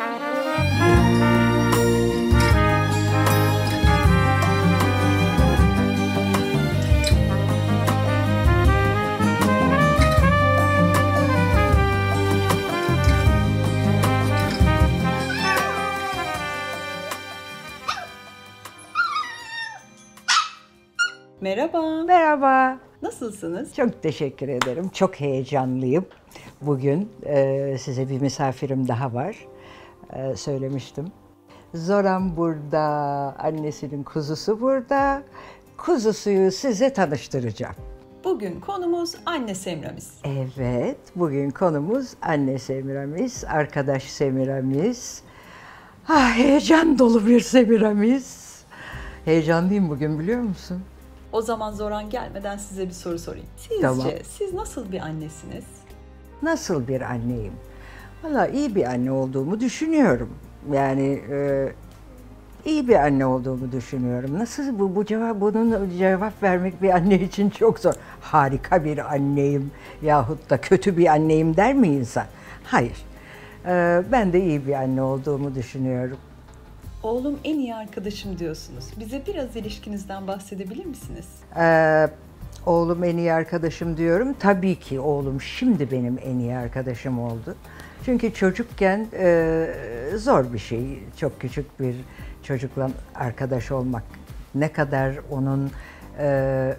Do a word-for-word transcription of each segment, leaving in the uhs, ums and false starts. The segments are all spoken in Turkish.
Merhaba. Merhaba. Nasılsınız? Çok teşekkür ederim. Çok heyecanlıyım. Bugün e, size bir misafirim daha var. E, söylemiştim. Zoran burada, annesinin kuzusu burada. Kuzusuyu size tanıştıracağım. Bugün konumuz anne Semiramis. Evet, bugün konumuz anne Semiramis, arkadaş Semiramis. Ah, heyecan dolu bir Semiramis. Heyecanlıyım bugün, biliyor musun? O zaman Zoran gelmeden size bir soru sorayım. Sizce Tamam. siz nasıl bir annesiniz? Nasıl bir anneyim? Vallahi iyi bir anne olduğumu düşünüyorum. Yani e, iyi bir anne olduğumu düşünüyorum. Nasıl bu bu cevap bunun cevap vermek bir anne için çok zor. Harika bir anneyim yahut da kötü bir anneyim der mi insan? Hayır. E, ben de iyi bir anne olduğumu düşünüyorum. Oğlum en iyi arkadaşım diyorsunuz. Bize biraz ilişkinizden bahsedebilir misiniz? Ee, oğlum en iyi arkadaşım diyorum. Tabii ki oğlum şimdi benim en iyi arkadaşım oldu. Çünkü çocukken e, zor bir şey. Çok küçük bir çocukla arkadaş olmak. Ne kadar onun e,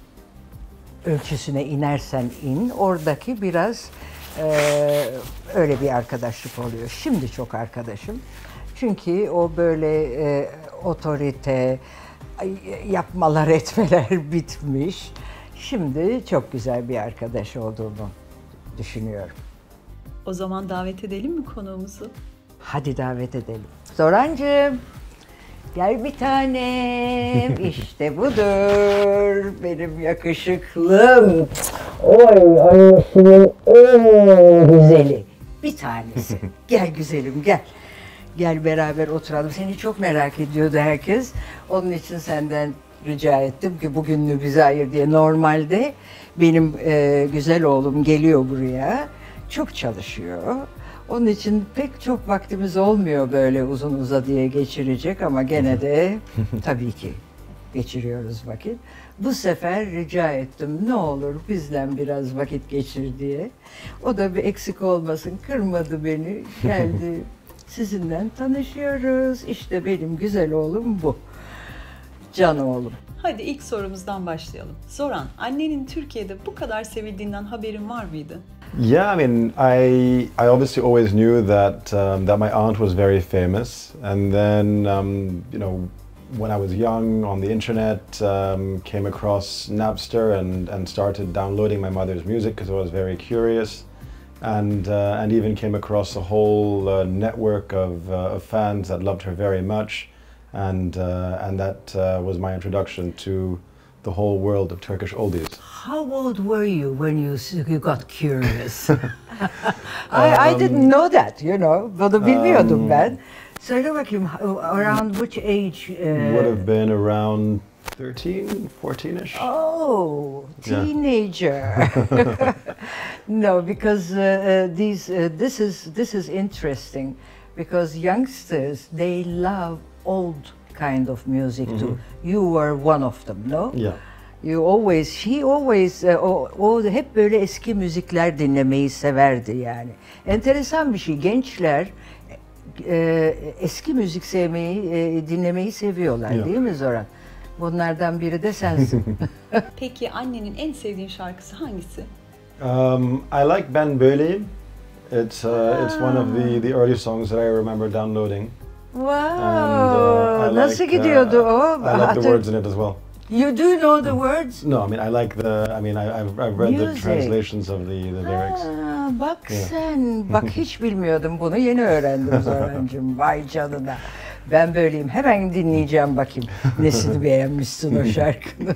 ölçüsüne inersen in, oradaki biraz e, öyle bir arkadaşlık oluyor. Şimdi çok arkadaşım. Çünkü o böyle e, otorite, yapmalar etmeler bitmiş. Şimdi çok güzel bir arkadaş olduğumu düşünüyorum. O zaman davet edelim mi konuğumuzu? Hadi davet edelim. Zorancığım, gel bir tanem. İşte budur benim yakışıklım. Oy, annesinin en güzeli. Bir tanesi. Gel güzelim, gel. Gel beraber oturalım. Seni çok merak ediyordu herkes. Onun için senden rica ettim ki bugününü bize ayır diye. Normalde benim e, güzel oğlum geliyor buraya. Çok çalışıyor. Onun için pek çok vaktimiz olmuyor böyle uzun uzadıya geçirecek ama gene de tabii ki geçiriyoruz vakit. Bu sefer rica ettim ne olur bizden biraz vakit geçir diye. O da bir eksik olmasın, kırmadı beni, geldi. Sizinle tanışıyoruz. İşte benim güzel oğlum bu. Can oğlum. Hadi ilk sorumuzdan başlayalım. Zoran, annenin Türkiye'de bu kadar sevildiğinden haberin var mıydı? Yeah, I mean, I I obviously always knew that um, that my aunt was very famous, and then um, you know, when I was young on the internet, um, came across Napster and and started downloading my mother's music because I was very curious. And uh, and even came across a whole uh, network of, uh, of fans that loved her very much, and uh, and that uh, was my introduction to the whole world of Turkish oldies. How old were you when you you got curious? I, I didn't know that, you know. Bunu bilmiyordum um, ben. Söyle bakayım, around which age? Uh, would have been around thirteen, fourteen-ish. Oh, teenager. No, because uh, uh, these uh, this is this is interesting because youngsters they love old kind of music mm-hmm. too. You were one of them, no? Yeah. You always, she always, uh, o, o hep böyle eski müzikler dinlemeyi severdi yani. Enteresan bir şey, gençler e, eski müzik sevmeyi, e, dinlemeyi seviyorlar, yeah. Değil mi Zoran? Bunlardan biri de sensin. Peki annenin en sevdiğin şarkısı hangisi? Um, I like Ben Böyleyim. It's uh, it's one of the the early songs that I remember downloading. Wow. And, uh, I Nasıl like, gidiyordu uh, o? I like the words in it as well. You do know the words? No, I mean I like the. I mean I, I've I've read Music. the translations of the the lyrics. Aa, bak Yeah. sen, bak hiç bilmiyordum bunu, yeni öğrendim Zorancığım. Vay canına. Ben böyleyim. Hemen dinleyeceğim bakayım. Nesini beğenmişsin o şarkını.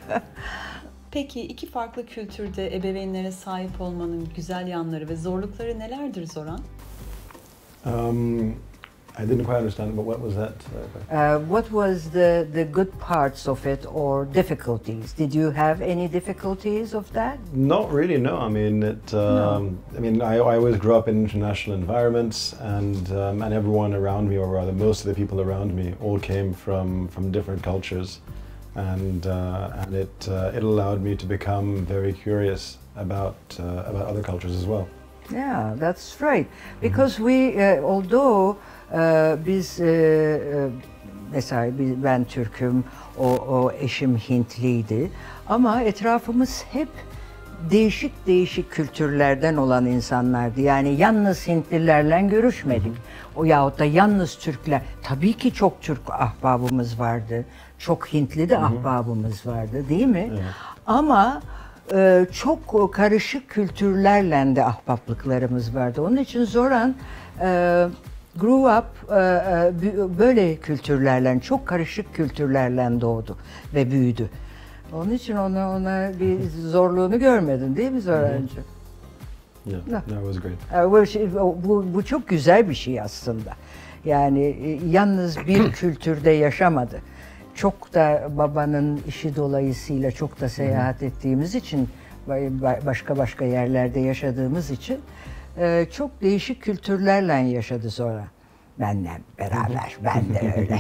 Peki iki farklı kültürde ebeveynlere sahip olmanın güzel yanları ve zorlukları nelerdir Zoran? Um, I didn't quite understand. But what was that? Uh, what was the, the good parts of it or difficulties? Did you have any difficulties of that? Not really, no. I mean, it. Um, No. I mean, I, I always grew up in international environments, and um, and everyone around me, or rather, most of the people around me, all came from from different cultures, and uh, and it uh, it allowed me to become very curious about uh, about other cultures as well. Yeah, that's right. Because we, uh, although uh, biz, uh, uh, mesela biz- ben Türk'üm, o, o eşim Hintliydi, ama etrafımız hep değişik değişik kültürlerden olan insanlardı. Yani yalnız Hintlilerle görüşmedik. O yahut da yalnız Türkler. Tabii ki çok Türk ahbabımız vardı. Çok Hintli de ahbabımız vardı, değil mi? Evet. Ama e, çok karışık kültürlerle de ahbaplıklarımız vardı. Onun için Zoran e, grew up e, e, bü- böyle kültürlerle, çok karışık kültürlerle doğdu ve büyüdü. Onun için ona ona bir zorluğunu görmedin, değil mi Zorancığım? Yeah, No. no, it was great. E, Bu, şey- bu, bu çok güzel bir şey aslında. Yani e, yalnız bir kültürde yaşamadı. Çok da babanın işi dolayısıyla çok da seyahat ettiğimiz için, ba- ba- başka başka yerlerde yaşadığımız için e, çok değişik kültürlerle yaşadı sonra. Benle beraber, ben de öyle.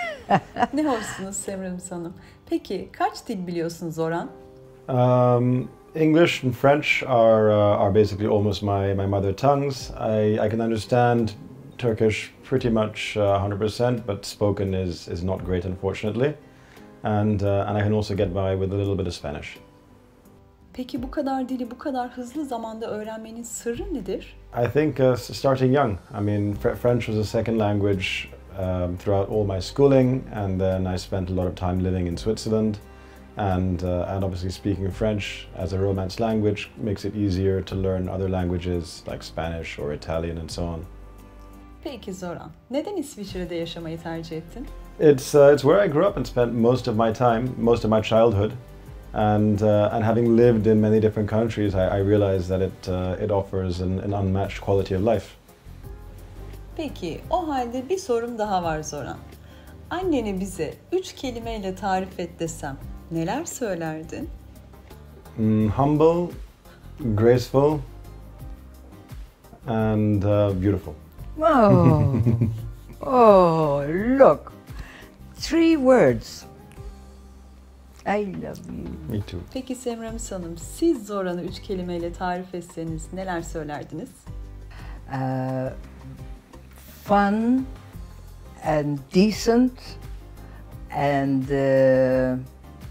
Ne hoşsunuz Semiramis Hanım. Peki kaç dil biliyorsunuz Zoran? Um, English and French are uh, are basically almost my, my mother tongues. I, I can understand Turkish pretty much uh, one hundred percent, but spoken is, is not great, unfortunately. And uh, and I can also get by with a little bit of Spanish. Peki bu kadar dili bu kadar hızlı zamanda öğrenmenin sırrı nedir? I think uh, s- starting young. I mean, Fr- French was a second language um, throughout all my schooling, and then I spent a lot of time living in Switzerland. And, uh, and obviously speaking French as a Romance language makes it easier to learn other languages like Spanish or Italian and so on. Peki Zoran, neden İsviçre'de yaşamayı tercih ettin? It's uh, it's where I grew up and spent most of my time, most of my childhood, and uh, and having lived in many different countries, I, I realized that it uh, it offers an, an unmatched quality of life. Peki o halde bir sorum daha var Zoran. Anneni bize üç kelimeyle tarif et desem neler söylerdin? Mm, humble, graceful, and uh, beautiful. Oh, oh, look, three words. I love you. Me too. Peki Semiramis Hanım, siz Zoran'ı üç kelimeyle tarif etseniz neler söylerdiniz? Uh, fun and decent and uh,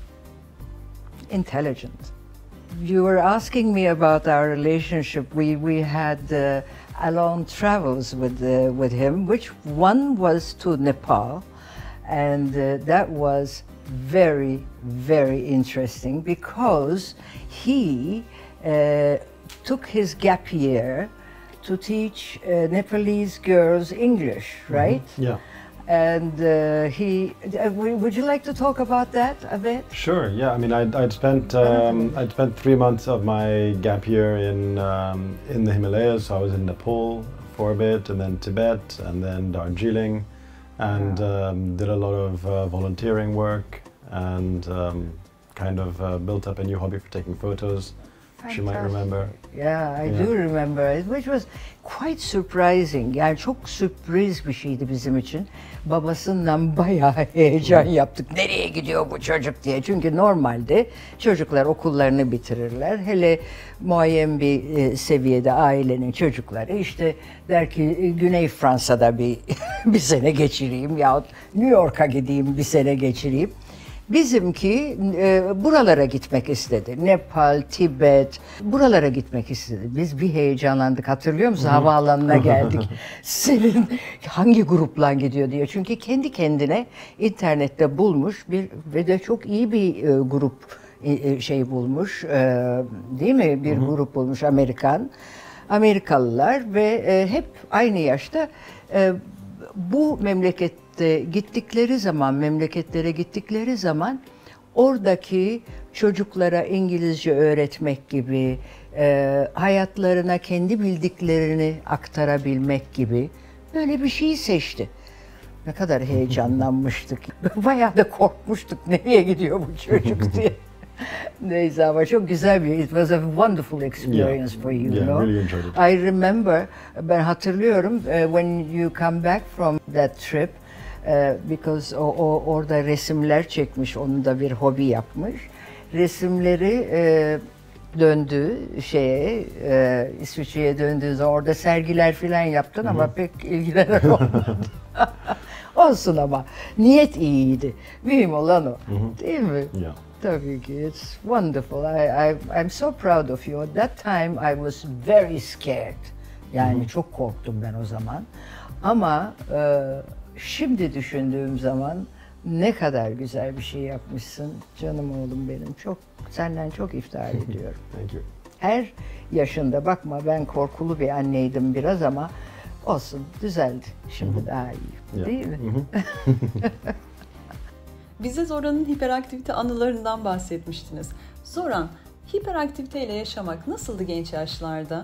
intelligent. You were asking me about our relationship. We we had uh, alone travels with uh, with him, which one was to Nepal, and uh, that was very very interesting because he uh, took his gap year to teach uh, Nepalese girls English, right? Yeah. And uh, he, uh, would you like to talk about that a bit? Sure. Yeah. I mean, I'd, I'd spent um, I'd spent three months of my gap year in um, in the Himalayas. So I was in Nepal for a bit, and then Tibet, and then Darjeeling, and um, did a lot of uh, volunteering work, and um, kind of uh, built up a new hobby for taking photos. She might Fantastic. remember. Yeah, I Yeah. do remember it, which was quite surprising. Yani çok sürpriz bir şeydi bizim için. Babasından bayağı heyecan yaptık. Nereye gidiyor bu çocuk diye. Çünkü normalde çocuklar okullarını bitirirler. Hele muayyen bir e, seviyede ailenin çocukları işte der ki e, Güney Fransa'da bir bir sene geçireyim yahut New York'a gideyim bir sene geçireyim. Bizimki e, buralara gitmek istedi. Nepal, Tibet, buralara gitmek istedi. Biz bir heyecanlandık. Hatırlıyor musun? Havaalanına geldik. Senin hangi grupla gidiyor diye. Çünkü kendi kendine internette bulmuş bir ve de çok iyi bir e, grup e, e, şey bulmuş. E, değil mi? Bir grup bulmuş Amerikan. Amerikalılar ve e, hep aynı yaşta e, bu memlekette gittikleri zaman, memleketlere gittikleri zaman oradaki çocuklara İngilizce öğretmek gibi, e, hayatlarına kendi bildiklerini aktarabilmek gibi böyle bir şeyi seçti. Ne kadar heyecanlanmıştık. Bayağı da korkmuştuk nereye gidiyor bu çocuk diye. Neyse ama çok güzel bir, it was a wonderful experience Yeah. for you, Yeah, no? really enjoyed it. I remember, ben hatırlıyorum, uh, when you come back from that trip, uh, because o, o orada resimler çekmiş, onu da bir hobi yapmış. Resimleri uh, döndü şeye, uh, İsviçre'ye döndüğü zaman orada sergiler falan yaptın ama Hı-hı. pek ilgilenen olmadı. Olsun ama niyet iyiydi. Mühim olan o. Hı-hı. Değil mi? Yeah. Tabii ki. It's wonderful. I, I, I'm so proud of you. At that time I was very scared. Yani Hı-hı. çok korktum ben o zaman. Ama e, şimdi düşündüğüm zaman ne kadar güzel bir şey yapmışsın. Canım oğlum benim. Çok senden çok iftihar ediyorum. Thank you. Her yaşında bakma ben korkulu bir anneydim biraz ama olsun düzeldi. Şimdi Hı-hı. daha iyi. Yeah. Değil mi? Hı-hı. Bize Zoran'ın hiperaktivite anılarından bahsetmiştiniz. Zoran, hiperaktiviteyle yaşamak nasıldı genç yaşlarda?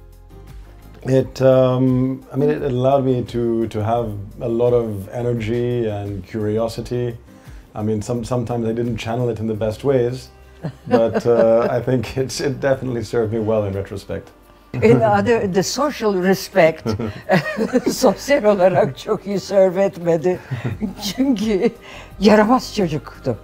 It, um, I mean, it allowed me to, to have a lot of energy and curiosity. I mean, some, sometimes I didn't channel it in the best ways, but uh, I think it's, it definitely served me well in retrospect. In other, the social respect sosyal olarak çok iyi serve etmedi. Çünkü yaramaz çocuktu.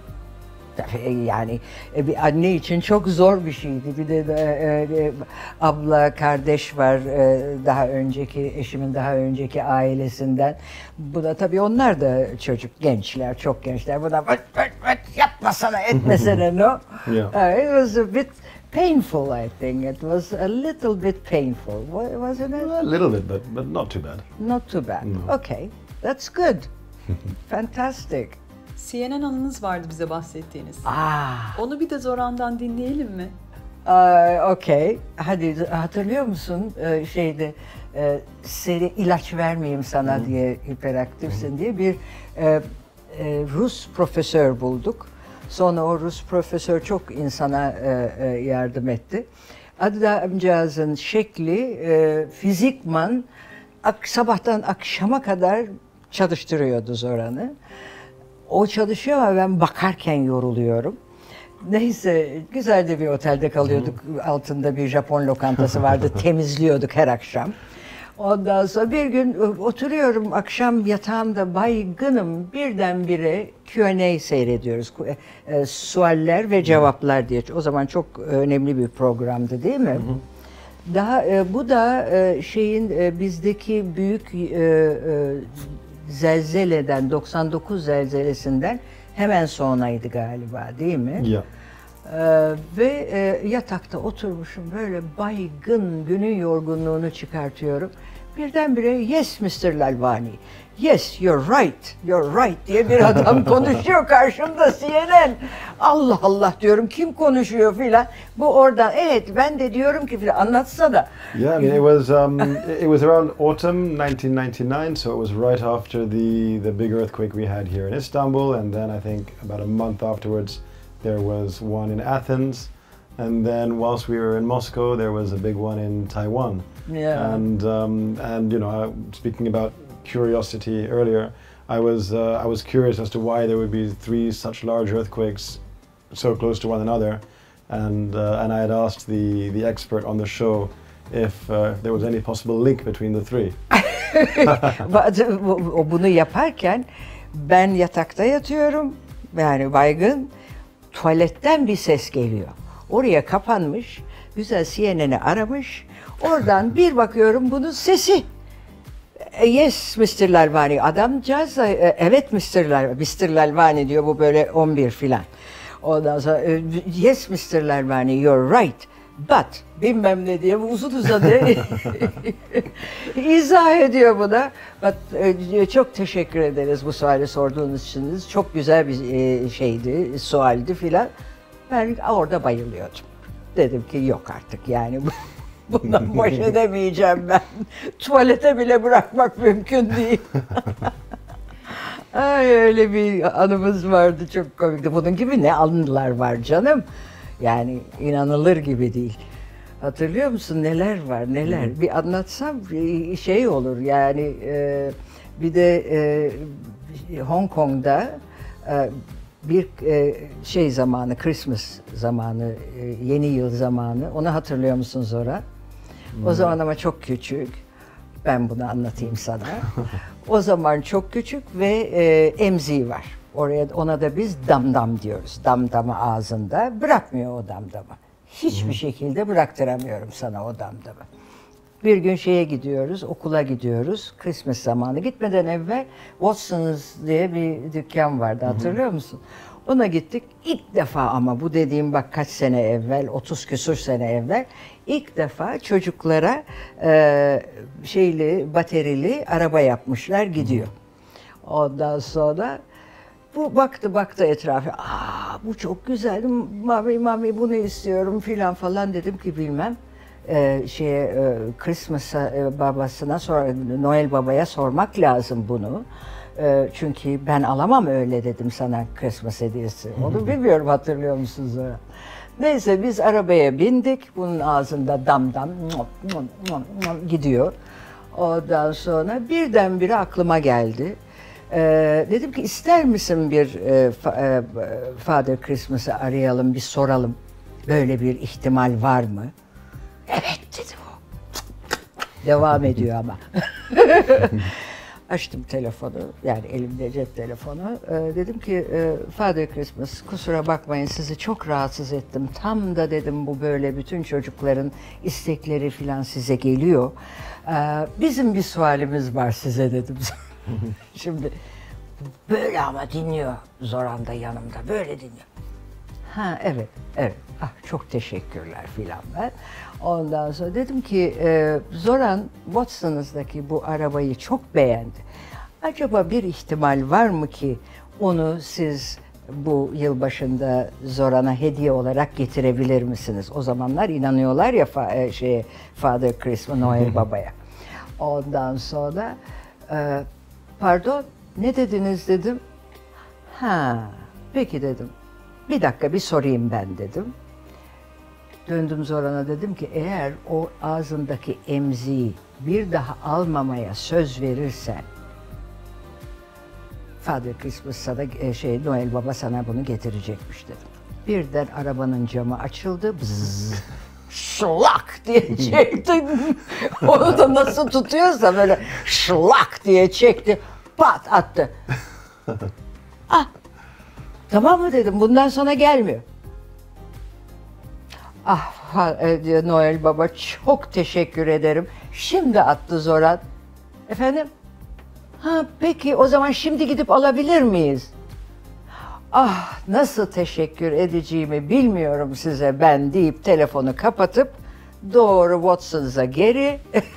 Yani bir anne için çok zor bir şeydi. Bir de, de e, abla, kardeş var e, daha önceki, eşimin daha önceki ailesinden. Bu da tabii onlar da çocuk, gençler, çok gençler. Bu da vıt vıt vıt yapmasana, etmesene no. Yeah. It was a bit painful, I think. It was a little bit painful, wasn't it? A little bit, but, but not too bad. Not too bad. No. Okay, that's good. Fantastic. C N N anınız vardı bize bahsettiğiniz. Ah, Onu bir de Zoran'dan dinleyelim mi? uh, okay. Hadi hatırlıyor musun Ee, şeyde e, seni ilaç vermeyeyim sana Hı. diye hiperaktifsin diye bir e, e, Rus profesör bulduk. Sonra o Rus profesör çok insana e, e, yardım etti. Adamcağızın şekli e, fizikman ak, sabahtan akşama kadar çalıştırıyordu Zoran'ı. O çalışıyor ama ben bakarken yoruluyorum. Neyse güzel de bir otelde kalıyorduk. Altında bir Japon lokantası vardı. Temizliyorduk her akşam. Ondan sonra bir gün oturuyorum akşam yatağımda baygınım, birdenbire Q and A seyrediyoruz. E, sualler ve cevaplar diye. O zaman çok önemli bir programdı değil mi? Hı hı. Daha e, bu da e, şeyin e, bizdeki büyük e, e, zelzeleden, doksan dokuz zelzelesinden hemen sonraydı galiba değil mi? Yeah. Ee, ve e, yatakta oturmuşum böyle baygın, günün yorgunluğunu çıkartıyorum. Birdenbire yes mister Lalvani, yes you're right, you're right diye bir adam konuşuyor karşımda C N N. Allah Allah diyorum kim konuşuyor filan. Bu oradan evet ben de diyorum ki filan anlatsana. Yeah, I mean, it was um, it was around autumn nineteen ninety-nine, so it was right after the the big earthquake we had here in Istanbul, and then I think about a month afterwards there was one in Athens, and then whilst we were in Moscow there was a big one in Taiwan. Yeah. And um, and you know, speaking about curiosity earlier, I was uh, I was curious as to why there would be three such large earthquakes so close to one another, and uh, and I had asked the the expert on the show if uh, there was any possible link between the three. O bunu yaparken ben yatakta yatıyorum yani baygın, tuvaletten bir ses geliyor. Oraya kapanmış, güzel C N N'i aramış. Oradan bir bakıyorum bunun sesi. Yes mister Lalvani. Adamcağız da evet mister Lalvani, mister Lalvani diyor bu böyle on bir filan. Ondan sonra yes mister Lalvani you're right. But bilmem ne diye uzun uzadı izah ediyor buna. But, çok teşekkür ederiz bu suali sorduğunuz için. Çok güzel bir şeydi, sualdi filan. Ben orada bayılıyordum. Dedim ki yok artık yani bundan baş edemeyeceğim ben. Tuvalete bile bırakmak mümkün değil. Ay öyle bir anımız vardı çok komikti. Bunun gibi ne anılar var canım. Yani inanılır gibi değil. Hatırlıyor musun neler var neler? Hmm. Bir anlatsam şey olur yani. E, bir de e, Hong Kong'da e, bir e, şey zamanı, Christmas zamanı, e, yeni yıl zamanı. Onu hatırlıyor musun Zora? Hmm. O zaman ama çok küçük. Ben bunu anlatayım sana. O zaman çok küçük ve e, emziği var. Oraya ona da biz damdam diyoruz. Damdamı ağzında bırakmıyor o damdamı. Hiçbir hmm. şekilde bıraktıramıyorum sana o damdamı. Bir gün şeye gidiyoruz, okula gidiyoruz. Christmas zamanı. Gitmeden evvel Watson's diye bir dükkan vardı, hatırlıyor musun? Ona gittik. İlk defa ama bu dediğim bak kaç sene evvel, otuz küsur sene evvel ilk defa çocuklara e, şeyli, baterili araba yapmışlar, gidiyor. Ondan sonra bu baktı baktı etrafa. Aa bu çok güzel. Mami mami bunu istiyorum filan falan dedim ki bilmem. Ee, şeye e, Christmas e, babasına sonra Noel babaya sormak lazım bunu. E, çünkü ben alamam öyle dedim sana Christmas hediyesi. Onu bilmiyorum hatırlıyor musunuz? Neyse biz arabaya bindik. Bunun ağzında dam dam gidiyor. Ondan sonra birdenbire aklıma geldi. Ee, dedim ki ister misin bir e, fa, e, Father Christmas'ı arayalım, bir soralım. Böyle bir ihtimal var mı? Evet dedi o. Devam ediyor ama. Açtım telefonu, yani elimde cep telefonu. Ee, dedim ki Father Christmas kusura bakmayın sizi çok rahatsız ettim. Tam da dedim bu böyle bütün çocukların istekleri falan size geliyor. Ee, bizim bir sualimiz var size dedim. Şimdi böyle ama dinliyor Zoran da yanımda böyle dinliyor. Ha evet evet ah, çok teşekkürler filan ben. Ondan sonra dedim ki e, Zoran Watson's'daki bu arabayı çok beğendi. Acaba bir ihtimal var mı ki onu siz bu yılbaşında Zoran'a hediye olarak getirebilir misiniz? O zamanlar inanıyorlar ya fa- şeye, Father Christmas, Noel Baba'ya. Ondan sonra e, pardon ne dediniz dedim. Ha peki dedim. Bir dakika bir sorayım ben dedim. Döndüm Zoran'a dedim ki eğer o ağzındaki emziği bir daha almamaya söz verirsen Father Christmas'a da şey Noel Baba sana bunu getirecekmiş dedim. Birden arabanın camı açıldı. Bzzz, şlak diye çekti. Onu da nasıl tutuyorsa böyle şlak diye çekti. Pat attı. Ah. Tamam mı dedim. Bundan sonra gelmiyor. Ah Noel Baba çok teşekkür ederim. Şimdi attı Zoran. Efendim? Ha peki o zaman şimdi gidip alabilir miyiz? Ah nasıl teşekkür edeceğimi bilmiyorum size ben deyip telefonu kapatıp doğru Watson's'a geri.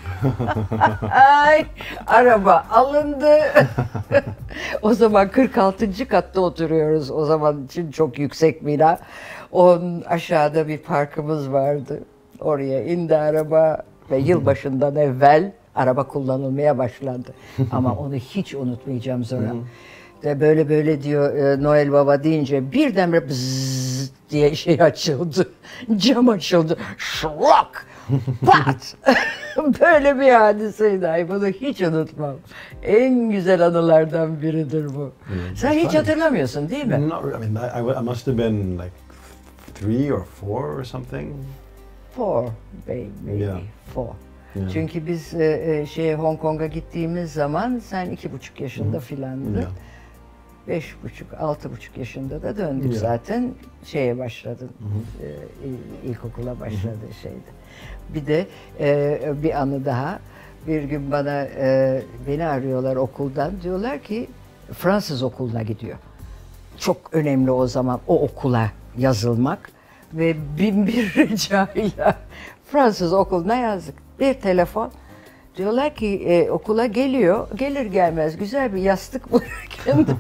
Ay, araba alındı. O zaman kırk altıncı katta oturuyoruz. O zaman için çok yüksek bina. Onun aşağıda bir parkımız vardı. Oraya indi araba ve yılbaşından evvel araba kullanılmaya başlandı. Ama onu hiç unutmayacağım sonra. De böyle böyle diyor e, Noel Baba deyince birdenbire bzzz diye şey açıldı. Cam açıldı. Şlak! Pat! Böyle bir hadiseydi. Ay, bunu hiç unutmam. En güzel anılardan biridir bu. Yeah, sen hiç fine. Hatırlamıyorsun değil mi? Not, I mean, I, I must have been like three or four or something. Four, maybe yeah. four. Yeah. Çünkü biz e, şeye Hong Kong'a gittiğimiz zaman sen iki buçuk yaşında filandın. Yeah. Beş buçuk, altı buçuk yaşında da döndük yeah. zaten şeye başladın, mm-hmm. e, il, ilkokula başladı mm-hmm. şeydi. Bir de e, bir anı daha, bir gün bana e, beni arıyorlar okuldan, diyorlar ki Fransız okuluna gidiyor. Çok önemli o zaman o okula yazılmak ve bin bir ricayla Fransız okuluna yazdık. Bir telefon. Diyorlar ki e, okula geliyor, gelir gelmez güzel bir yastık buluyor kendine.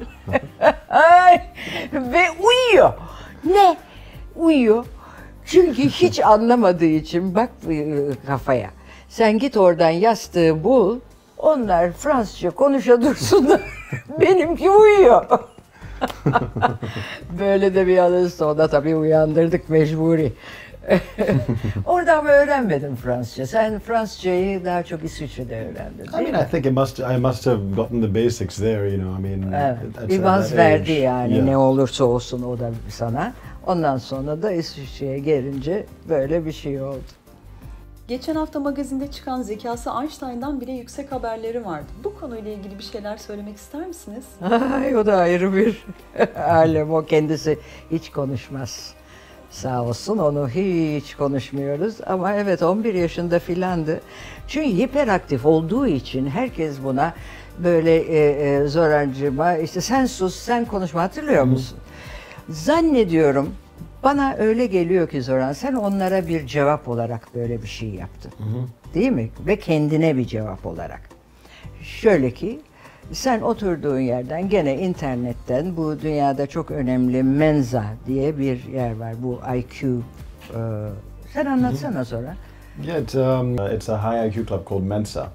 Ve uyuyor. Ne? Uyuyor. Çünkü hiç anlamadığı için bak kafaya. Sen git oradan yastığı bul, onlar Fransızca konuşa dursunlar. Benimki uyuyor. Böyle de bir anısı, ona tabii uyandırdık mecburi. Orada ama öğrenmedim Fransızca. Sen Fransızcayı daha çok İsviçre'de öğrendin, I değil mean, mi? I think it must. I must have gotten the basics there. You know, I mean, Evet. at- Bir at vaz that verdi age. yani Yeah. ne olursa olsun o da sana. Ondan sonra da İsviçre'ye gelince böyle bir şey oldu. Geçen hafta magazinde çıkan zekası Einstein'dan bile yüksek haberleri vardı. Bu konuyla ilgili bir şeyler söylemek ister misiniz? Ay, o da ayrı bir alem. O kendisi hiç konuşmaz. Sağ olsun, onu hiç konuşmuyoruz. Ama evet, on bir yaşında filandı. Çünkü hiperaktif olduğu için herkes buna böyle e, e, Zorancığıma işte sen sus, sen konuşma, hatırlıyor musun? Zannediyorum, bana öyle geliyor ki Zoran, sen onlara bir cevap olarak böyle bir şey yaptın. Değil mi? Ve kendine bir cevap olarak. Şöyle ki, sen oturduğun yerden gene internetten bu dünyada çok önemli Mensa diye bir yer var. Bu I Q. E, sen anlatsana sonra. Yeah, it's, um, it's a high I Q club called Mensa.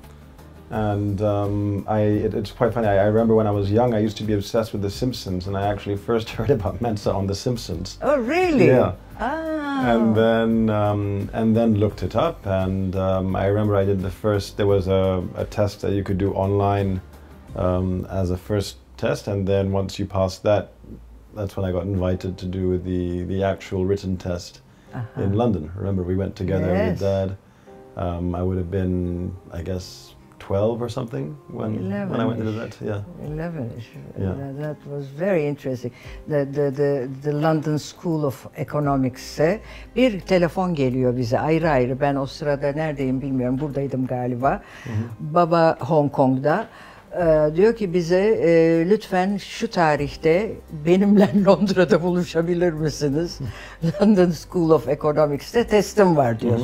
And um, I, it, it's quite funny. I, I remember when I was young, I used to be obsessed with The Simpsons, and I actually first heard about Mensa on The Simpsons. Oh, really? Yeah. Ah. And then um, and then looked it up, and um, I remember I did the first. There was a, a test that you could do online um, as a first test, and then once you passed that, that's when I got invited to do the the actual written test Uh-huh. in London. Remember, we went together Yes. with Dad. Um, I would have been, I guess, twelve or something when when I went to do that. Yeah. eleven-ish. Yeah. That was very interesting. The, the, the, the London School of Economics'e bir telefon geliyor bize ayrı ayrı. Ben o sırada neredeyim bilmiyorum. Buradaydım galiba. Baba Hong Kong'da. Ee, diyor ki bize e, lütfen şu tarihte benimle Londra'da buluşabilir misiniz? London School of Economics'te testim var diyor.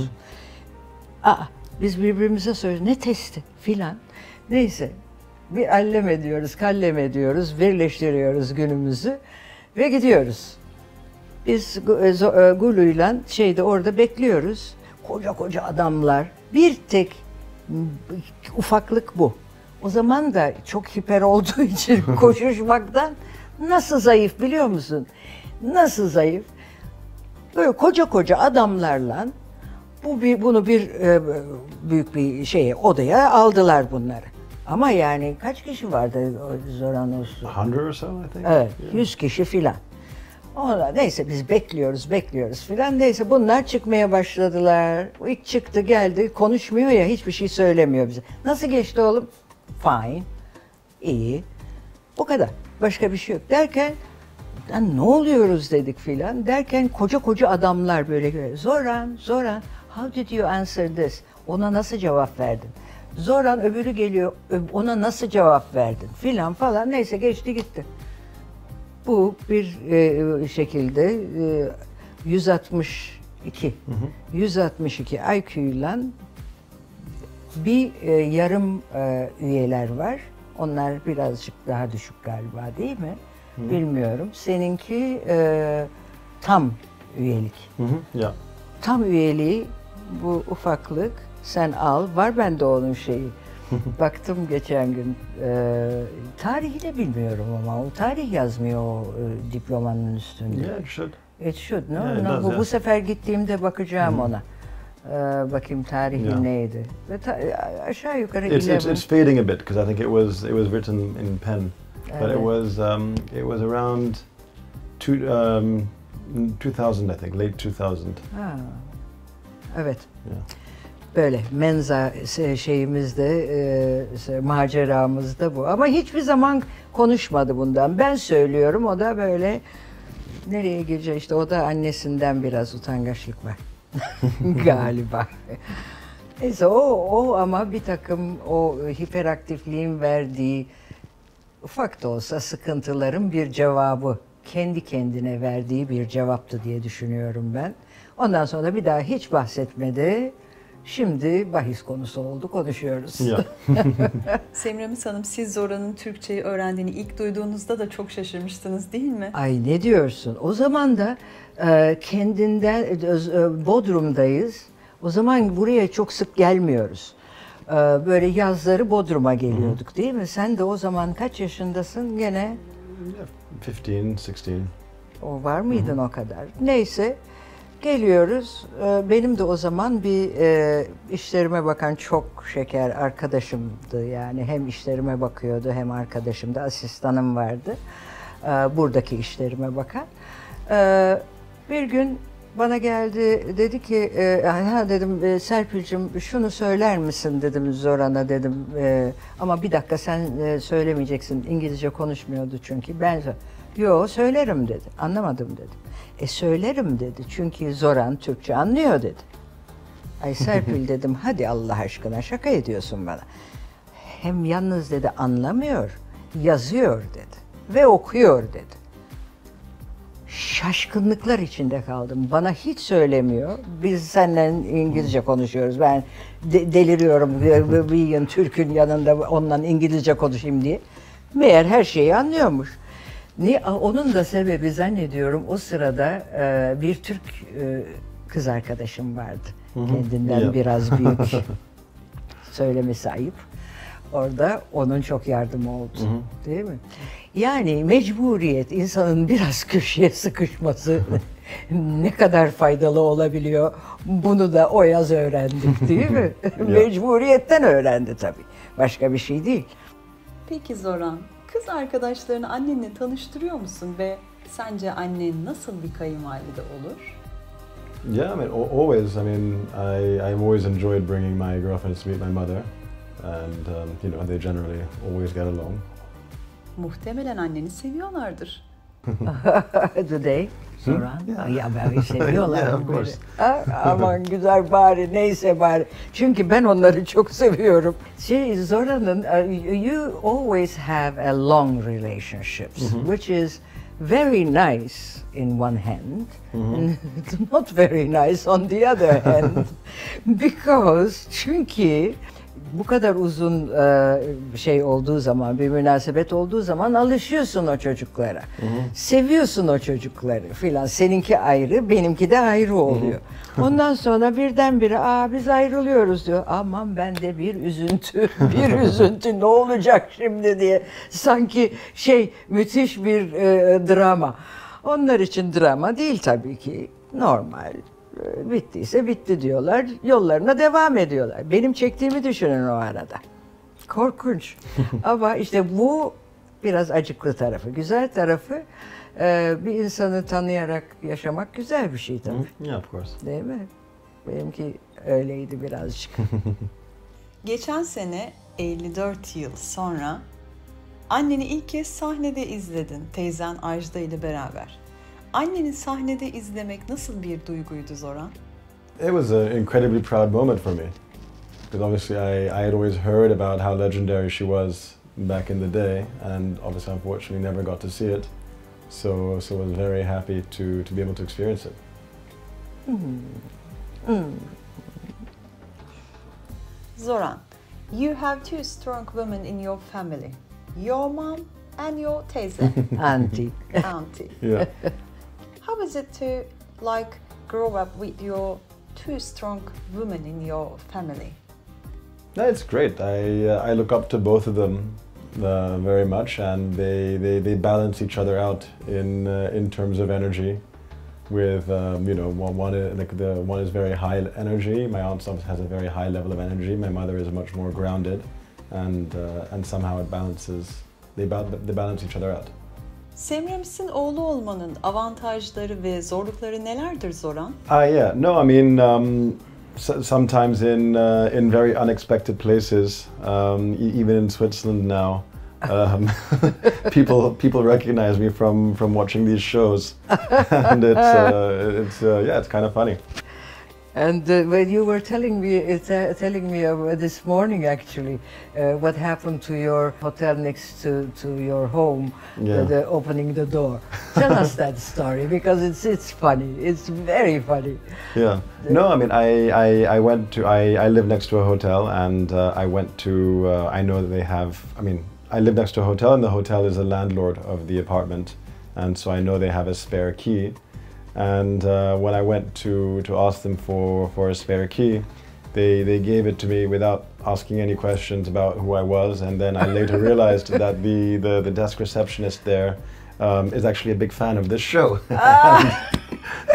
Aa, biz birbirimize söylüyoruz. Ne testi filan. Neyse. Bir allem ediyoruz, kallem ediyoruz, birleştiriyoruz günümüzü ve gidiyoruz. Biz Gu- e, Gulu'yla şeyde orada bekliyoruz. Koca koca adamlar. Bir tek m, ufaklık bu. O zaman da çok hiper olduğu için koşuşmaktan nasıl zayıf biliyor musun? Nasıl zayıf? Böyle koca koca adamlarla bu bir, bunu bir e, büyük bir şeye odaya aldılar bunları. Ama yani kaç kişi vardı Zoran Uslu? A hundred or so, I think. Evet, Yeah. yüz kişi filan. Onlar, neyse biz bekliyoruz, bekliyoruz filan. Neyse bunlar çıkmaya başladılar. O ilk çıktı geldi, konuşmuyor ya, hiçbir şey söylemiyor bize. Nasıl geçti oğlum? Fine, iyi. Bu kadar. Başka bir şey yok. Derken, "Lan ne oluyoruz dedik filan. Derken koca koca adamlar böyle, Zoran, Zoran, how did you answer this? Ona nasıl cevap verdin? Zoran öbürü geliyor, "Ö- ona nasıl cevap verdin? Filan falan. Neyse geçti gitti. Bu bir e, şekilde e, yüz altmış iki, yüz altmış iki I Q ile bir e, yarım e, üyeler var. Onlar birazcık daha düşük galiba, değil mi? Bilmiyorum. Seninki e, tam üyelik. Mhm, Yeah. Tam üyeliği bu ufaklık sen al. Var bende onun şeyi. Baktım geçen gün. E, tarihi de bilmiyorum ama o tarih yazmıyor o e, diplomanın üstünde. Yeah, it should. It should, no? Yeah, it no does, bu, yeah. bu sefer gittiğimde bakacağım ona. E, bakayım tarihi Yeah. neydi. Ve ta- aşağı yukarı It's, it's eleven. it's fading a bit because I think it was it was written in pen, but it Evet. was um, it was around two um, two thousand, I think, late two thousand. Ha. Evet. Yeah. Böyle Mensa se- şeyimizde, e, maceramızda bu. Ama hiçbir zaman konuşmadı bundan. Ben söylüyorum, o da böyle nereye girecek işte, o da annesinden biraz utangaçlık var galiba. Neyse o, o ama bir takım o hiperaktifliğin verdiği ufak da olsa sıkıntıların bir cevabı, kendi kendine verdiği bir cevaptı diye düşünüyorum ben. Ondan sonra bir daha hiç bahsetmedi. Şimdi bahis konusu oldu, konuşuyoruz. Yeah. Semiramis Hanım, siz Zoran'ın Türkçeyi öğrendiğini ilk duyduğunuzda da çok şaşırmıştınız değil mi? Ay ne diyorsun? O zaman da e, kendinden, e, Bodrum'dayız. O zaman buraya çok sık gelmiyoruz. E, böyle yazları Bodrum'a geliyorduk, değil mi? Sen de o zaman kaç yaşındasın gene? fifteen, sixteen. O var mıydın o kadar? Neyse. Geliyoruz. Ee, Benim de o zaman bir e, işlerime bakan çok şeker arkadaşımdı. Yani hem işlerime bakıyordu hem arkadaşımdı. Asistanım vardı. Ee, Buradaki işlerime bakan. Ee, Bir gün bana geldi, dedi ki, e, ha dedim, e, Serpil'cim şunu söyler misin dedim Zoran'a dedim. E, ama bir dakika sen e, söylemeyeceksin. İngilizce konuşmuyordu çünkü. Ben yo söylerim dedi. Anlamadım dedim. E söylerim dedi. Çünkü Zoran Türkçe anlıyor dedi. Ay Serpil dedim, hadi Allah aşkına şaka ediyorsun bana. Hem yalnız dedi anlamıyor, yazıyor dedi ve okuyor dedi. Şaşkınlıklar içinde kaldım. Bana hiç söylemiyor. Biz seninle İngilizce konuşuyoruz. Ben de- deliriyorum. Bir Türk'ün yanında onunla İngilizce konuşayım diye. Meğer her şeyi anlıyormuş. Niye? Onun da sebebi zannediyorum o sırada e, bir Türk e, kız arkadaşım vardı. Kendinden Yeah. biraz büyük. Söylemesi ayıp. Orada onun çok yardımı oldu. Değil mi? Yani mecburiyet, insanın biraz köşeye sıkışması ne kadar faydalı olabiliyor. Bunu da o yaz öğrendik değil mi? Mecburiyetten öğrendi tabii. Başka bir şey değil. Peki Zoran, kız arkadaşlarını annenle tanıştırıyor musun ve sence annen nasıl bir kayınvalide olur? Yeah, I mean, al- always. I mean, I I've always enjoyed bringing my girlfriends to meet my mother, and um, you know they generally always get along. Muhtemelen anneni seviyorlardır. Do they? Zoran. Yeah. Ya ben seviyorlar. Yeah, of beni. course. Ha, aman güzel bari neyse bari. Çünkü ben onları çok seviyorum. Şey Zoran'ın uh, you always have a long relationships which is very nice in one hand and not very nice on the other hand because çünkü bu kadar uzun e, şey olduğu zaman, bir münasebet olduğu zaman alışıyorsun o çocuklara. Seviyorsun o çocukları filan. Seninki ayrı, benimki de ayrı oluyor. Ondan sonra birdenbire aa biz ayrılıyoruz diyor. Aman bende bir üzüntü, bir üzüntü ne olacak şimdi diye. Sanki şey müthiş bir e, drama. Onlar için drama değil tabii ki. Normal. Bittiyse bitti diyorlar. Yollarına devam ediyorlar. Benim çektiğimi düşünün o arada. Korkunç. Ama işte bu biraz acıklı tarafı. Güzel tarafı e, bir insanı tanıyarak yaşamak güzel bir şey tabii. Yeah, of course. Değil mi? Benimki öyleydi birazcık. Geçen sene elli dört yıl sonra anneni ilk kez sahnede izledin teyzen Ajda ile beraber. Anneni sahnede izlemek nasıl bir duyguydu Zoran? It was an incredibly proud moment for me, because obviously I, I had always heard about how legendary she was back in the day, and obviously unfortunately never got to see it. So so I was very happy to to be able to experience it. Zoran, you have two strong women in your family. Your mom and your teyze, Anti. auntie. Yeah. How is it to like grow up with your two strong women in your family? No, it's great. I uh, I look up to both of them uh, very much, and they, they, they balance each other out in uh, in terms of energy. With um, you know one one is, like the one is very high energy. My aunt has a very high level of energy. My mother is much more grounded, and uh, and somehow it balances. They ba- they balance each other out. Semiramis'in oğlu olmanın avantajları ve zorlukları nelerdir Zoran? Ah, yeah. No, I mean, um, s- sometimes in uh, in very unexpected places, um, e- even in Switzerland now, um, people people recognize me from from watching these shows, and it's uh, it's uh, yeah, it's kind of funny. And uh, when you were telling me, uh, t- telling me uh, this morning actually, uh, what happened to your hotel next to, to your home, Yeah. uh, the opening the door. Tell us that story because it's it's funny. It's very funny. Yeah. No, I mean, I, I, I went to I, I live next to a hotel, and uh, I went to uh, I know that they have. I mean, I live next to a hotel, and the hotel is the landlord of the apartment, and so I know they have a spare key. And uh, when I went to, to ask them for, for a spare key, they, they gave it to me without asking any questions about who I was. And then I later realized that the, the, the desk receptionist there um, is actually a big fan of this show.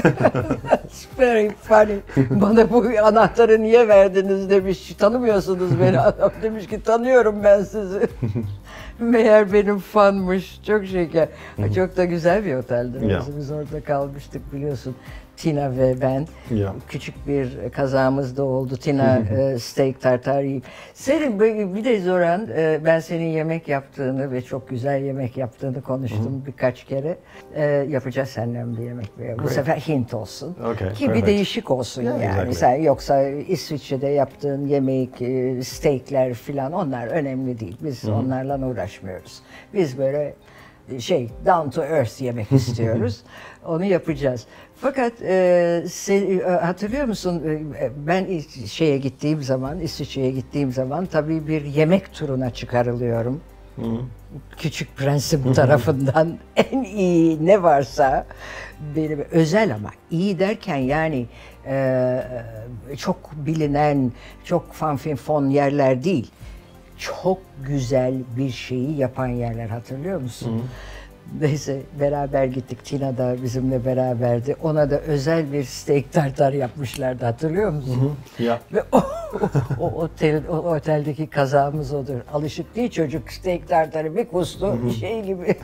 That's very funny. Bana bu anahtarı niye verdiniz demiş. Tanımıyorsunuz beni. Adam demiş ki tanıyorum ben sizi. Meğer benim fanmış. Çok şeker. Çok da güzel bir oteldi. Yeah. Biz orada kalmıştık biliyorsun. Tina ve ben. Yeah. Küçük bir kazamız da oldu. Tina e, steak tartar yiyip. Senin böyle- bir de Zoran, e, ben senin yemek yaptığını ve çok güzel yemek yaptığını konuştum birkaç kere. E, yapacağız seninle bir yemek. Bu Great. sefer Hint olsun. Okay, Ki bir perfect. değişik olsun Yeah, yani. exactly. Sen yoksa İsviçre'de yaptığın yemek, e, steakler filan onlar önemli değil. Biz onlarla uğraşmıyoruz. Biz böyle şey down to earth yemek istiyoruz. Onu yapacağız. Fakat e, se- e, hatırlıyor musun e, ben ilk şeye gittiğim zaman, İsviçre'ye gittiğim zaman tabii bir yemek turuna çıkarılıyorum. Küçük Prensim tarafından en iyi ne varsa benim özel ama iyi derken yani e, çok bilinen, çok fanfinfon yerler değil. Çok güzel bir şeyi yapan yerler hatırlıyor musun? Neyse beraber gittik. Tina da bizimle beraberdi. Ona da özel bir steak tartar yapmışlardı hatırlıyor musun? Yeah. Ve o, o, otel, o oteldeki kazağımız odur. Alışık değil çocuk steak tartarı bir kustu şey gibi.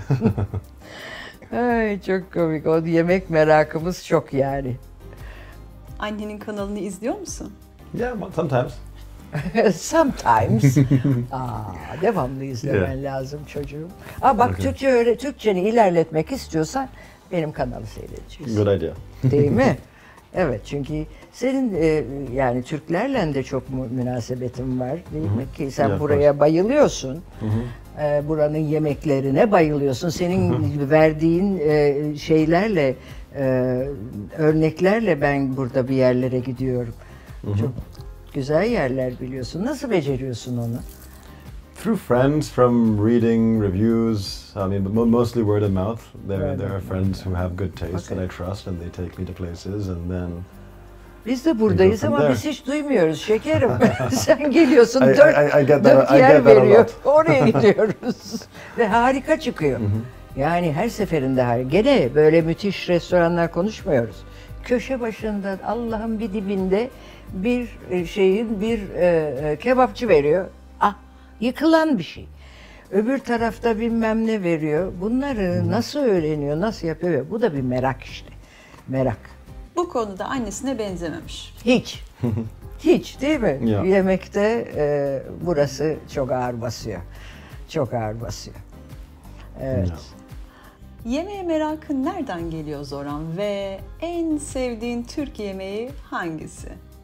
Ay çok komik. O yemek merakımız çok yani. Annenin kanalını izliyor musun? Yeah, well, sometimes. Sometimes. Aa, devamlı izlemen Yeah. lazım çocuğum. Aa, bak Okay. Türkçe öyle Türkçeni ilerletmek istiyorsan benim kanalı seyredeceksin. Good idea. Değil mi? Evet çünkü senin e, yani Türklerle de çok mu- münasebetin var değil mi? Ki sen Yeah, of buraya bayılıyorsun. E, buranın yemeklerine bayılıyorsun. Senin verdiğin e, şeylerle, e, örneklerle ben burada bir yerlere gidiyorum. Çok güzel yerler biliyorsun. Nasıl beceriyorsun onu? Through friends, from reading reviews, I mean, but mo- mostly word of mouth. There, Word there of are friends who have good taste Okay. that I trust, and they take me to places, and then Biz de buradayız from ama there. biz hiç duymuyoruz şekerim. Sen geliyorsun I- dört, I- I get that- dört I yer get that a veriyor. lot. Oraya gidiyoruz. Ve harika çıkıyor. Yani her seferinde harika. Gene böyle müthiş restoranlar konuşmuyoruz. Köşe başında Allah'ın bir dibinde bir e, şeyin bir e, e, kebapçı veriyor. Ah, yıkılan bir şey. Öbür tarafta bilmem ne veriyor. Bunları nasıl öğreniyor, nasıl yapıyor? Bu da bir merak işte. Merak. Bu konuda annesine benzememiş. Hiç. Hiç değil mi? Ya. Yemekte e, burası çok ağır basıyor. Çok ağır basıyor. Evet. Yeah. Yemeğe merakın nereden geliyor Zoran ve en sevdiğin Türk yemeği hangisi?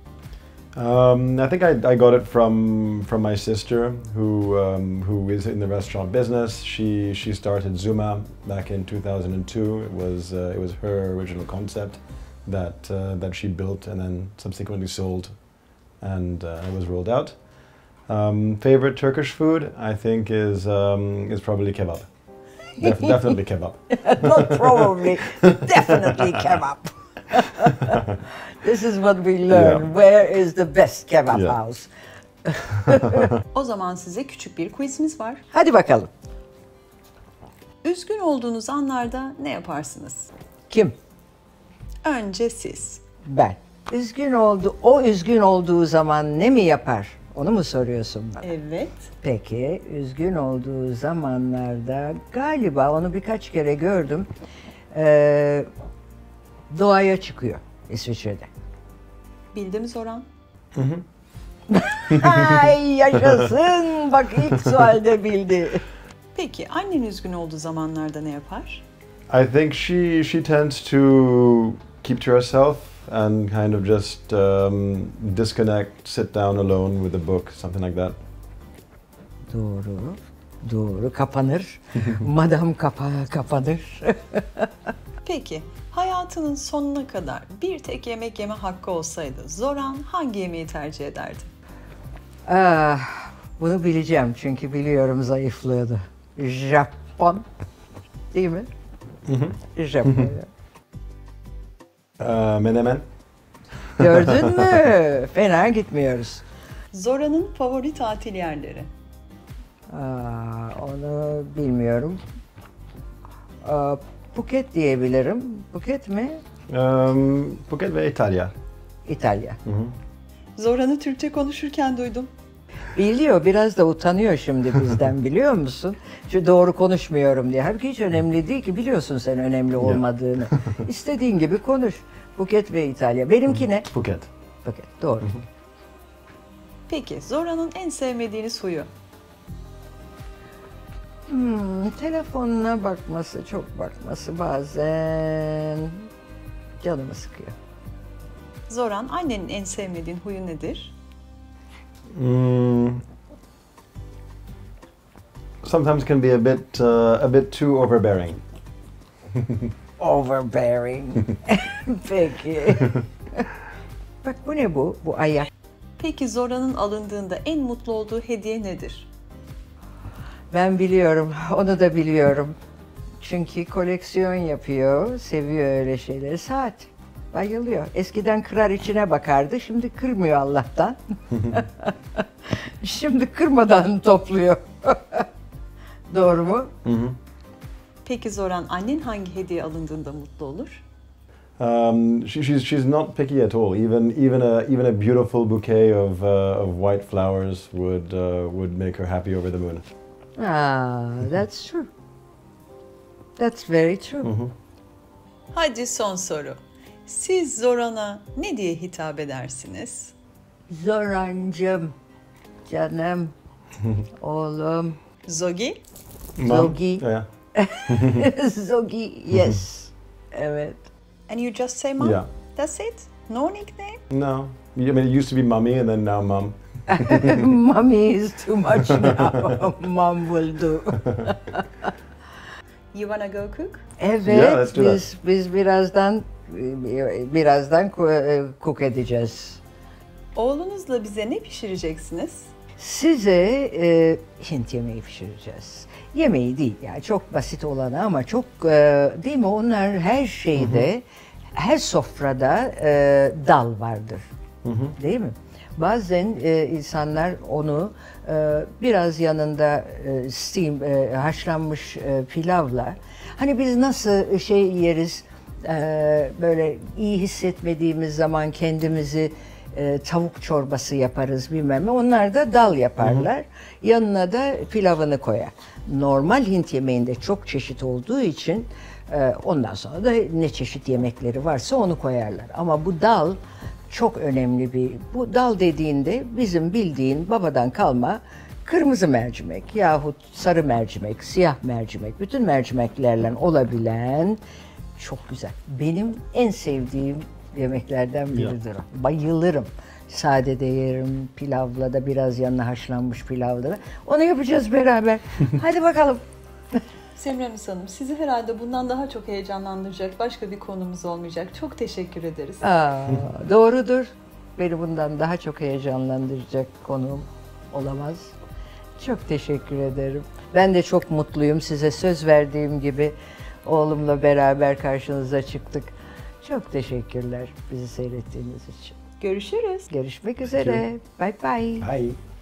Um, I think I, I got it from from my sister, who um, who is in the restaurant business. She she started Zuma back in two thousand two. It was uh, it was her original concept that uh, that she built and then subsequently sold, and uh, it was rolled out. Um, favorite Turkish food, I think, is um, is probably kebab. Def- definitely kebab. Not probably, definitely kebab. This is what we learn. Yeah. Where is the best kebab Yeah. house? O zaman size küçük bir quizimiz var. Hadi bakalım. Üzgün olduğunuz anlarda ne yaparsınız? Kim? Önce siz. Ben. Üzgün oldu. O üzgün olduğu zaman ne mi yapar? Onu mu soruyorsun bana? Evet. Peki, üzgün olduğu zamanlarda galiba onu birkaç kere gördüm. Ee, doğaya çıkıyor İsviçre'de. Bildi mi Zoran? Ay yaşasın! Bak ilk sualde bildi. Peki annen üzgün olduğu zamanlarda ne yapar? I think she she tends to keep to herself and kind of just um, disconnect, sit down alone with a book, something like that. Doğru, doğru. Kapanır. Madam kapa kapanır. Peki hayatının sonuna kadar bir tek yemek yeme hakkı olsaydı Zoran hangi yemeği tercih ederdi? Ah, bunu bileceğim çünkü biliyorum zayıflığını. Japon. Değil mi? Japonya. Uh, menemen. Gördün mü? Fena gitmiyoruz. Zoran'ın favori tatil yerleri. Aa, onu bilmiyorum. Aa, Phuket diyebilirim. Phuket mi? Um, Phuket ve İtalya. İtalya. Zoran'ı Türkçe konuşurken duydum. Biliyor, biraz da utanıyor şimdi bizden, biliyor musun? Şu doğru konuşmuyorum diye. Halbuki hiç önemli değil ki, biliyorsun sen önemli olmadığını. İstediğin gibi konuş. Phuket ve İtalya. Benimki ne? Phuket. Phuket, doğru. Peki Zoran'ın en sevmediğiniz huyu? Hmm, telefonuna bakması, çok bakması bazen canımı sıkıyor. Zoran, annenin en sevmediğin huyu nedir? Mm, sometimes can be a bit uh, a bit too overbearing. Overbearing. Peki. Bak bu ne bu? Bu ayak. Peki Zoran'ın alındığında en mutlu olduğu hediye nedir? Ben biliyorum, onu da biliyorum. Çünkü koleksiyon yapıyor, seviyor öyle şeyleri. Saat. Bayılıyor. Eskiden kırar içine bakardı, şimdi kırmıyor Allah'tan. Şimdi kırmadan topluyor. Doğru mu? Peki Zoran, annen hangi hediye alındığında mutlu olur? Um, she, she's she's not picky at all. Even even a even a beautiful bouquet of uh, of white flowers would uh, would make her happy over the moon. Ah, that's true. That's very true. Hadi son soru. Siz Zoran'a ne diye hitap edersiniz? Zorancım, canım, oğlum, Zogi? Mom? Zogi. Yeah. Zogi, yes. Evet. And you just say mom? Yeah. That's it? No nickname? No. I mean, it used to be mummy and then now mum. Mommy is too much now. Mom will do. You wanna go cook? Evet, Yeah, let's do that. biz biz birazdan birazdan ku- cook edeceğiz. Oğlunuzla bize ne pişireceksiniz? Size e, Hint yemeği pişireceğiz. Yemeği değil yani, çok basit olanı ama çok e, değil mi? Onlar her şeyde, her sofrada e, dal vardır. Değil mi? Bazen e, insanlar onu e, biraz yanında e, steam, e, haşlanmış e, pilavla, hani biz nasıl şey yeriz, e, böyle iyi hissetmediğimiz zaman kendimizi e, tavuk çorbası yaparız bilmem ne, onlar da dal yaparlar. Yanına da pilavını koyar. Normal Hint yemeğinde çok çeşit olduğu için e, ondan sonra da ne çeşit yemekleri varsa onu koyarlar. Ama bu dal çok önemli bir, bu dal dediğinde bizim bildiğin babadan kalma kırmızı mercimek yahut sarı mercimek, siyah mercimek, bütün mercimeklerle olabilen çok güzel. Benim en sevdiğim yemeklerden biridir. o. Bayılırım. Sade de yerim, pilavla da, biraz yanına haşlanmış pilavla da. Onu yapacağız beraber. Hadi bakalım. Semiramis Hanım, sizi herhalde bundan daha çok heyecanlandıracak başka bir konumuz olmayacak. Çok teşekkür ederiz. Aa, doğrudur. Beni bundan daha çok heyecanlandıracak konuğum olamaz. Çok teşekkür ederim. Ben de çok mutluyum. Size söz verdiğim gibi oğlumla beraber karşınıza çıktık. Çok teşekkürler bizi seyrettiğiniz için. Görüşürüz. Görüşmek üzere. Bye bye. Bye.